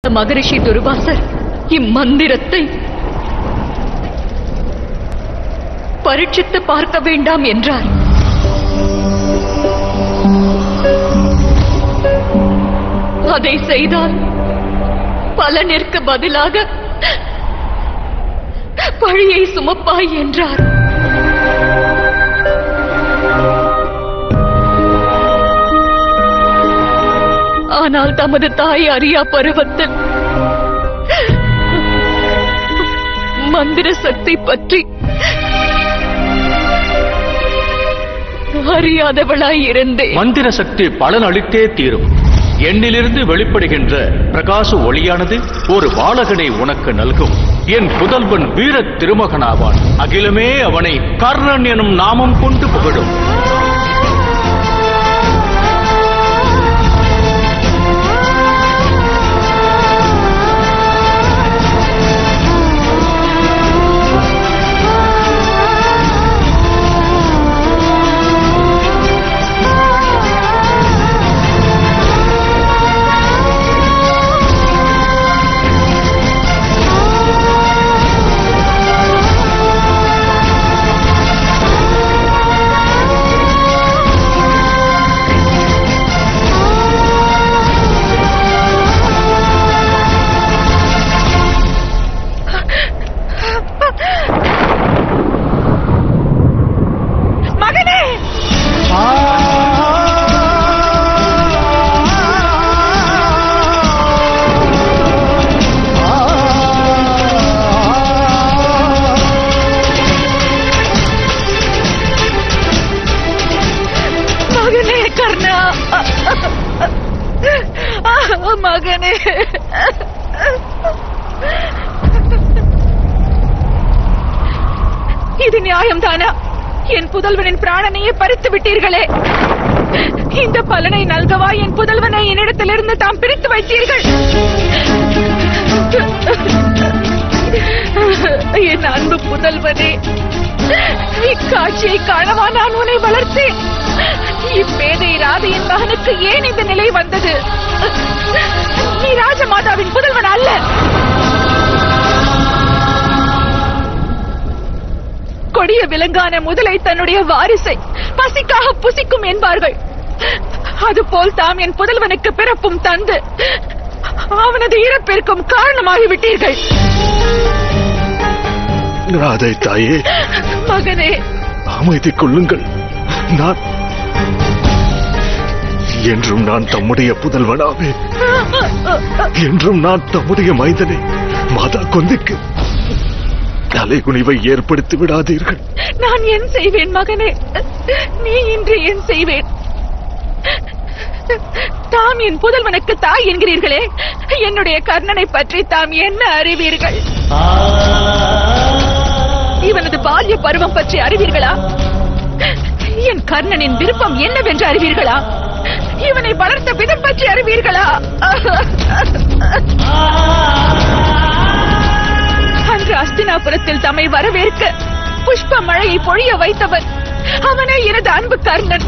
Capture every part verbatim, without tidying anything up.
மகரிஷி துர்வாசர் இம்மந்திரத்தை பரீட்சித்து பார்க்க வேண்டாம் என்றார். அதை செய்தால் பலனிற்கு பதிலாக பழியை சுமப்பாய் என்றார். ஆனால் தமது தாய் அறியா பருவத்தில் மந்திர சக்தி பற்றி அறியாதவளாய் இருந்தேன். மந்திர சக்தி பலன் அளித்தே தீரும். எண்ணிலிருந்து வெளிப்படுகின்ற பிரகாச ஒளியானது ஒரு பாலகனை உனக்கு நல்கும். என் புதல்வன் வீர திருமகனாவான். அகிலமே அவனை கர்ணன் எனும் நாமம் கொண்டு புகழும். மகனே, இது நியாயம்தானா? என் புதல்வனின் பிராணனையே பறித்து விட்டீர்களே. இந்த பலனை நல்கவா என் புதல்வனை என்னிடத்திலிருந்து தாம் பிரித்து வைத்தீர்கள்? என் அன்பு புதல்வனே, இக்காட்சியை காணவா நான் உன்னை வளர்த்தேன்? இப்பேதை ராதையின் மகனுக்கு ஏன் இந்த நிலை வந்தது? நீ ராஜமாதாவின் புதல்வன் அல்ல. கொடிய விலங்கான முதலை தன்னுடைய வாரிசை பசிக்காக புசிக்கும் என்பார்கள். அதுபோல் தாம் என் புதல்வனுக்கு பிறப்பும் தந்து அவனது இறப்பிற்கும் காரணமாகிவிட்டீர்கள். ராதை தாயே, மகனே, அமைதி கொள்ளுங்கள். நான் என்றும் நான் தம்முடைய புதல்வனாவே. என்றும் நான் தம்முடைய மைந்தனே. மாதா கொந்திக்கு தலைகுனிவை ஏற்படுத்தி விடாதீர்கள். நான் என் செய்வேன் மகனே? நீ இன்று என் செய்வேன்? தாம் என் புதல்வனுக்கு தாய் என்கிறீர்களே, என்னுடைய கர்ணனை பற்றி தாம் என்ன அறிவீர்கள்? இவனது பால்ய பருவம் பற்றி அறிவீர்களா? என் கர்ணனின் விருப்பம் என்னவென்று அறிவீர்களா? இவனை வளர்த்த விதம் பற்றி அறிவீர்களா? அன்று அஸ்தினாபுரத்தில் தம்மை வரவேற்க புஷ்ப மழையை பொழிய வைத்தவன் அவனே எனது அன்பு கர்ணன்.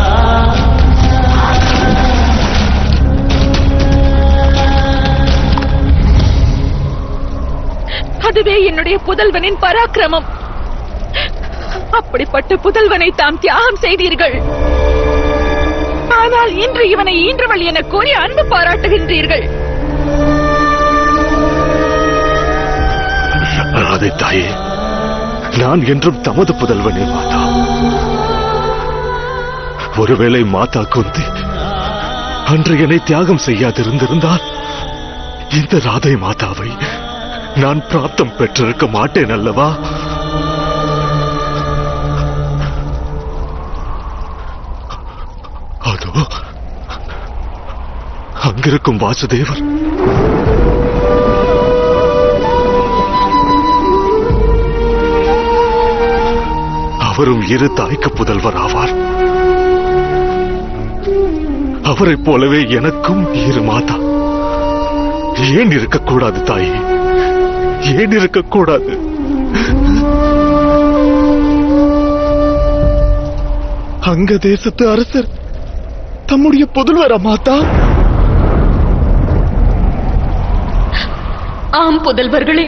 அதுவே என்னுடைய புதல்வனின் பராக்கிரமம். அப்படிப்பட்ட புதல்வனை தாம் தியாகம் செய்தீர்கள். ஆனால் இன்று இவனை ஈன்றவள் என கூறி அன்பு பாராட்டுகின்றீர்கள். ராதை தாயே, நான் என்றும் தமது புதல்வனே மாதா. ஒருவேளை மாதா குந்தி அன்று என்னை தியாகம் செய்யாதிருந்திருந்தால் இந்த ராதை மாதாவை நான் பிராப்தம் பெற்றிருக்க மாட்டேன் அல்லவா? அதோ அங்கிருக்கும் வாசுதேவர். அவரும் இரு தாய்க்கு புதல்வர் ஆவார். அவரைப் போலவே எனக்கும் இரு மாதா. ஏன் இருக்கக்கூடாது தாயே? ஏன் இருக்கக்கூடாது? அங்க தேசத்து அரசர் தம்முடைய புதல்வரா மாதா? ஆம் புதல்வர்களே,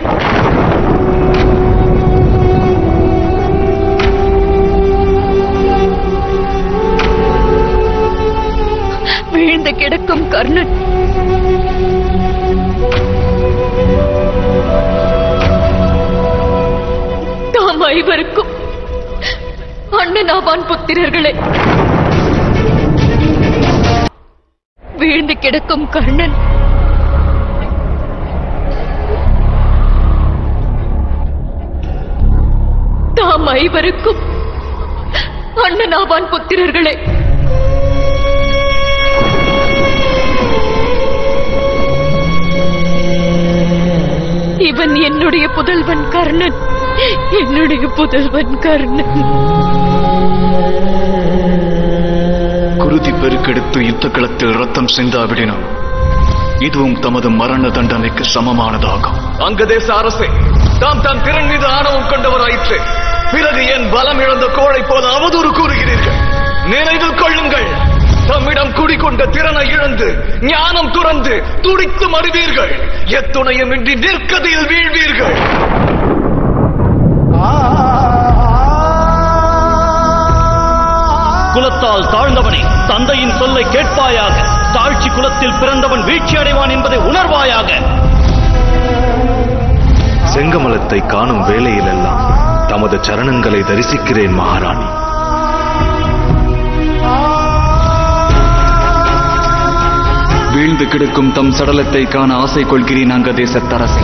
வீழ்ந்து கிடக்கும் கர்ணன் தாம் ஐவருக்கும் அண்ணனாவான் புத்திரர்களே. வீழ்ந்து கிடக்கும் கர்ணன் தாம் ஐவருக்கும் அண்ணனாவான் புத்திரர்களே. இவன் என்னுடைய புதல்வன் கர்ணன், என்னுடைய புதல்வன் கர்ணன். குருதி பெருக்கெடுத்து யுத்த களத்தில் ரத்தம் சிந்தாவிடினும் இதுவும் தமது மரண தண்டனைக்கு சமமானதாகும். அங்கதேச அரசே, தாம் தான் திறன் மீது ஆணவம் கொண்டவராயிற்று. பிறகு என் பலம் இழந்த கோழை போல அவதூறு கூறுகிறீர்கள். நினைவில் கொள்ளுங்கள், தம்மிடம் குடிகொண்ட திறனை இழந்து ஞானம் துறந்து துடித்து மறிவீர்கள். எத்துணையுமின்றி நிற்கதியில் வீழ்வீர்கள். குலத்தால் தாழ்ந்தவனே, தந்தையின் சொல்லை கேட்பாயாக. தாழ்ச்சி குலத்தில் பிறந்தவன் வீழ்ச்சி அடைவான் என்பதை உணர்வாயாக. செங்கமலத்தை காணும் வேளையிலெல்லாம் தமது சரணங்களை தரிசிக்கிறேன் மகாராணி. வீழ்ந்து கிடக்கும் தம் சடலத்தை காண ஆசை கொள்கிறேன் அங்கதேசத்தரசே.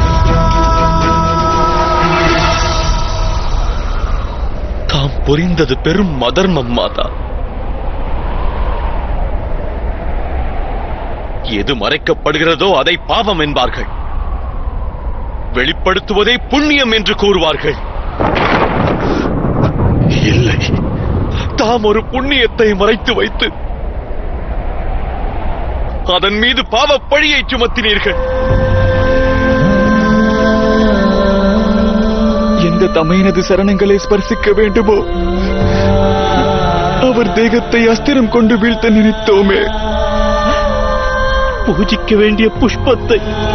தாம் புரிந்தது பெரும் மதர்மம் மாதா. எது மறைக்கப்படுகிறதோ அதை பாவம் என்பார்கள், வெளிப்படுத்துவதை புண்ணியம் என்று கூறுவார்கள். இல்லை, தாம் ஒரு புண்ணியத்தை மறைத்து வைத்து அதன் மீது பாவ பழியை சுமத்தினீர்கள். எந்த தமையனது சரணங்களை ஸ்பர்சிக்க வேண்டுமோ அவர் தேகத்தை அஸ்திரம் கொண்டு வீழ்த்த நினைத்தோமே. பூஜிக்க வேண்டிய புஷ்பத்தை,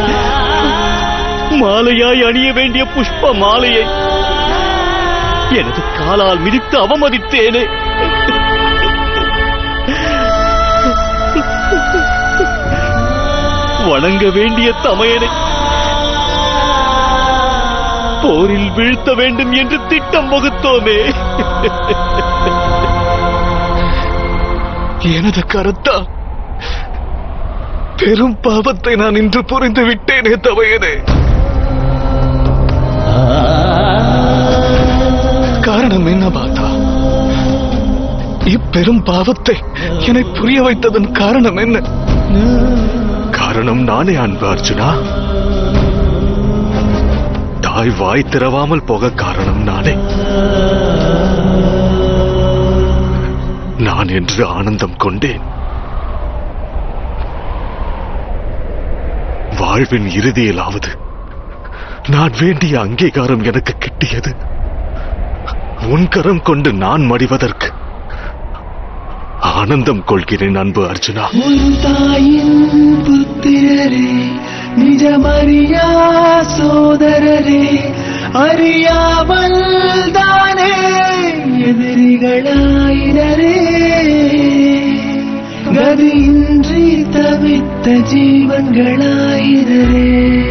மாலையாய் அணிய வேண்டிய புஷ்ப மாலையை எனது காலால் மிதித்து அவமதித்தேனே. வணங்க வேண்டிய தமையனை போரில் வீழ்த்த வேண்டும் என்று திட்டம் வகுத்தோமே. எனது கருத்தா பெரும் பாவத்தை நான் இன்று புரிந்து விட்டேனே தமையனே. காரணம் என்ன பாத்தா? இப்பெரும் பாவத்தை என்னை புரிய வைத்ததன் காரணம் என்ன? காரணம் நானே அன்பு அர்ஜுனா. தாய் வாய் திறவாமல் போக காரணம் நானே. நான் என்று ஆனந்தம் கொண்டேன். வாழ்வின் இறுதியிலாவது நான் வேண்டிய அங்கீகாரம் எனக்கு கிட்டியது. உன் கரம் கொண்டு நான் மடிவதற்கு ஆனந்தம் கொள்கிறேன் அன்பு அர்ஜுனா. ஒரு தாயின் புத்திரரே, நிஜமறியா சோதரரே, அறியாமல் தானே எதிரிகளாயிரரே, கதியின்றி தவித்த ஜீவன்களாயிரரே.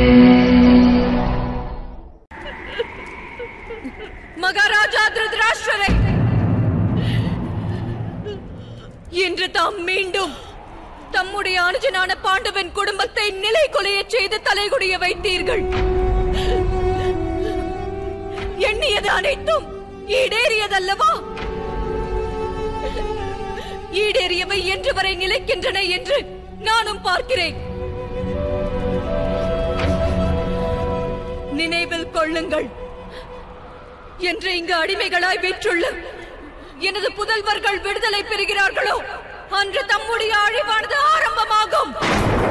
மகாராஜா திருதராஷ்டிரரே, இன்று தாம் மீண்டும் தம்முடைய அனுஜனான பாண்டவன் குடும்பத்தை நிலை கொலைய செய்து தலைகுடிய வைத்தீர்கள். எண்ணியது அனைத்தும் ஈடேறியதல்லவா? ஈடேறியவை என்று வரை நிலைக்கின்றன என்று நானும் பார்க்கிறேன். நினைவில் கொள்ளுங்கள், என்று இங்கு அடிமைகளாய் வீற்றுள்ள எனது புதல்வர்கள் விடுதலை பெறுகிறார்களோ அன்று தம்முடைய அழிவானது ஆரம்பமாகும்.